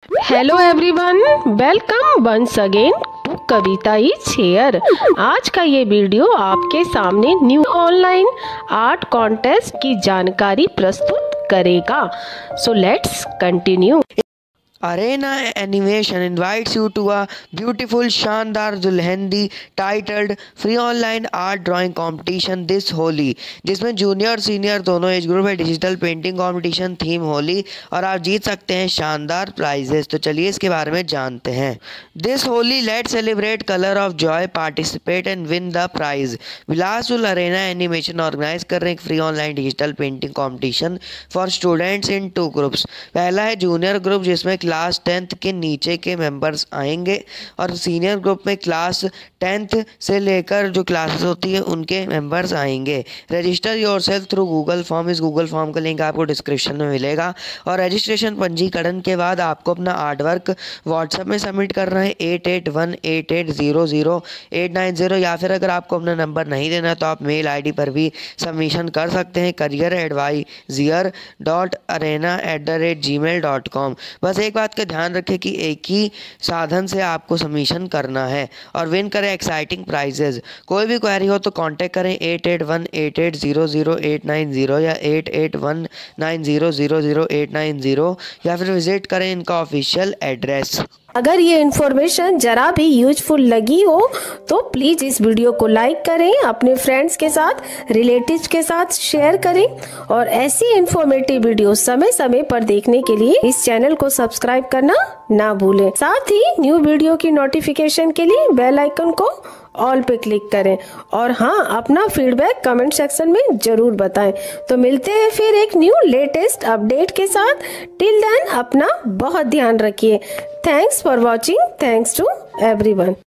Hello everyone, welcome once again to Kavita is here. आज का ये वीडियो आपके सामने न्यू ऑनलाइन आर्ट कॉन्टेस्ट की जानकारी प्रस्तुत करेगा। So let's continue. Arena Animation invites you to a beautiful शानदार Dhulandi titled free online art drawing competition this Holi, जिसमें जूनियर और सीनियर दोनों एज ग्रुप है। Digital painting competition, theme Holi, और आप जीत सकते हैं शानदार प्राइजेस। तो चलिए इसके बारे में जानते हैं। This Holi let celebrate colour of joy, participate and win the prize. Bilaspur Arena Animation organise कर रहे हैं एक free online digital painting competition for students in 2 groups. पहला है जूनियर ग्रुप, जिसमें क्लास 10th के नीचे के मेंबर्स आएंगे, और सीनियर ग्रुप में क्लास 10th से लेकर जो क्लासेस होती है उनके मेंबर्स आएंगे। Register yourself through Google form. इस गूगल फॉर्म का लिंक आपको डिस्क्रिप्शन में मिलेगा। और रजिस्ट्रेशन पंजीकरण के बाद आपको अपना आर्ट वर्क व्हाट्सएप में सबमिट करना है 8818800890, या फिर अगर आपको अपना नंबर नहीं देना तो आप मेल आईडी पर भी सबमिशन कर सकते हैं careeradvisor.arena@gmail.com। बस एक बात का ध्यान रखें कि एक ही साधन से आपको सबमिशन करना है और विन करें एक्साइटिंग प्राइजेज। कोई भी क्वेरी हो तो कांटेक्ट करें 8818800890 या 8819000890, या फिर विजिट करें इनका ऑफिशियल एड्रेस। अगर ये इन्फॉर्मेशन जरा भी यूजफुल लगी हो तो प्लीज़ इस वीडियो को लाइक करें, अपने फ्रेंड्स के साथ, रिलेटिव्स के साथ शेयर करें, और ऐसी इन्फॉर्मेटिव वीडियो समय समय पर देखने के लिए इस चैनल को सब्सक्राइब करना ना भूलें। साथ ही न्यू वीडियो की नोटिफिकेशन के लिए बेल आइकन को ऑल पे क्लिक करें, और हाँ, अपना फीडबैक कमेंट सेक्शन में जरूर बताएं। तो मिलते हैं फिर एक न्यू लेटेस्ट अपडेट के साथ। टिल देन अपना बहुत ध्यान रखिए। Thanks for watching. Thanks to everyone.